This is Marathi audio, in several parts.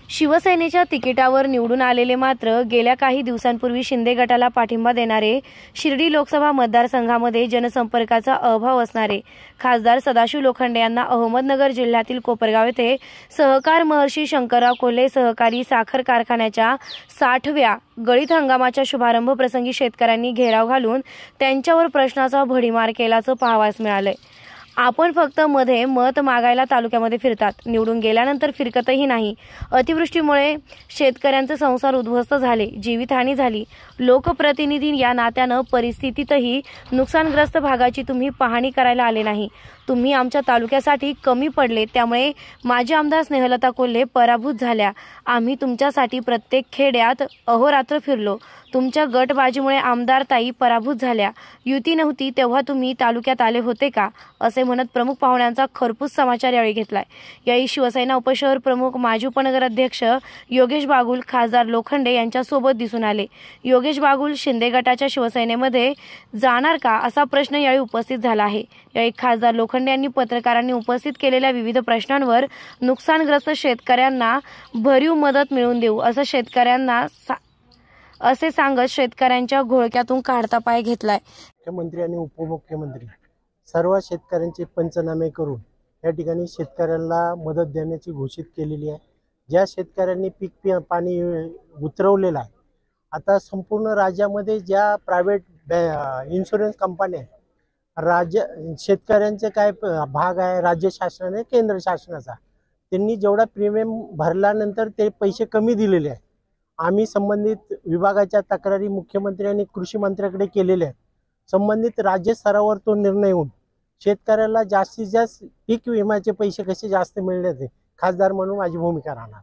शिवसेनेच्या तिकिटावर निवडून आलेले मात्र गेल्या काही दिवसांपूर्वी शिंदे गटाला पाठिंबा देणारे शिर्डी लोकसभा मतदारसंघामध्ये जनसंपर्काचा अभाव असणारे खासदार सदाशिव लोखंडे यांना अहमदनगर जिल्ह्यातील कोपरगाव येथे सहकार महर्षी शंकरराव कोल्हे सहकारी साखर कारखान्याच्या 60व्या गळीत हंगामाच्या शुभारंभ प्रसंगी शेतकऱ्यांनी घेराव घालून त्यांच्यावर प्रश्नाचा भडीमार केल्याचं पाहावयास मिळालंय। आपण फक्त मध्ये मत मागायला तालुक्यामध्ये फिरतात, निवडून गेल्यानंतर फिरकतही नाही। अतिवृष्टीमुळे शेतकऱ्यांचे संसार उद्ध्वस्त झाले, जीवितहानी झाली। लोकप्रतिनिधी या नात्यानं परिस्थितीतही नुकसानग्रस्त भागाची तुम्ही पाहणी करायला आले नाही। तुम्ही आमच्या तालुक्यासाठी कमी पडले, त्यामुळे माजी आमदार स्नेहलता कोल्हे पराभूत झाल्या। आम्ही तुमच्यासाठी प्रत्येक खेड्यात अहोरात्र फिरलो। तुमच्या गटबाजीमुळे आमदार ताई पराभूत झाल्या। युती नव्हती तेव्हा तुम्ही तालुक्यात आले होते का, असे म्हणत प्रमुख पाहुण्यांचा खरपूस समाचार यावेळी घेतलाय। यावेळी शिवसेना उपशहर प्रमुख माजी उपनगराध्यक्ष योगेश बागुल खासदार लोखंडे यांच्या सोबत दिसून आले। योगेश बागुल शिंदे गटाच्या शिवसेनेमध्ये जाणार का, असा प्रश्न यावेळी उपस्थित झाला आहे। यावेळी खासदार लोखंडे यांनी पत्रकारांनी उपस्थित केलेल्या विविध प्रश्नांवर नुकसानग्रस्त शेतकऱ्यांना भरीव मदत मिळवून देऊ असे सांगत शेतकऱ्यांच्या घोळक्यातून काढता पाय घेतलाय। मुख्यमंत्री आणि उपमुख्यमंत्री सर्व शेतकऱ्यांचे पंचनामे करून या ठिकाणी शेतकऱ्यांना मदत देण्याची घोषित केलेली आहे। ज्या शेतकऱ्यांनी पीक पाणी उतरवलेलं आहे, आता संपूर्ण राज्यामध्ये ज्या प्रायव्हेट इन्शुरन्स कंपन्या आहेत, शेतकऱ्यांचे काय भाग आहे राज्य शासनाने केंद्र शासनाचा, त्यांनी जेवढा प्रीमियम भरल्यानंतर ते पैसे कमी दिलेले आहेत। आम्ही संबंधित विभागाच्या तक्रारी मुख्यमंत्री आणि कृषी मंत्र्याकडे केलेल्या आहेत। संबंधित राज्य स्तरावर तो निर्णय होऊन शेतकऱ्याला जास्तीत जास्त पीक विम्याचे पैसे कसे जास्त मिळण्याचे खासदार म्हणून माझी भूमिका राहणार।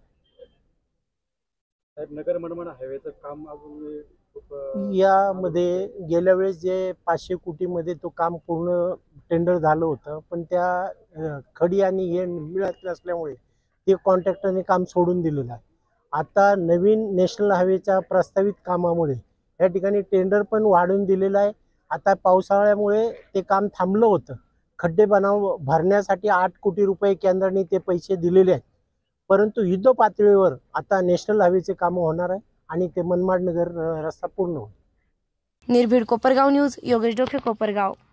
नगर मनमाड हायवेचं काम अजून यामध्ये गेल्या वेळेस जे 500 कोटीमध्ये तो काम पूर्ण टेंडर झालं होतं, पण त्या खडी आणि हे मिळत नसल्यामुळे ते कॉन्ट्रॅक्टरने काम सोडून दिलेलं आहे। आता नवीन नॅशनल हायवेच्या प्रस्तावित कामामुळे या ठिकाणी टेंडर पण वाढवून दिलेलं आहे। आता पावसाळ्यामुळे ते काम थांबलं होतं। खड्डे भरण्यासाठी 8 कोटी रुपये केंद्राने ते पैसे दिलेले आहेत, परंतु युद्ध पातळीवर आता नॅशनल हायवेचे काम होणार आहे आणि ते मनमाड नगर रस्ता पूर्ण होईल। निर्भीड कोपरगाव न्यूज, योगेश डोके, कोपरगाव।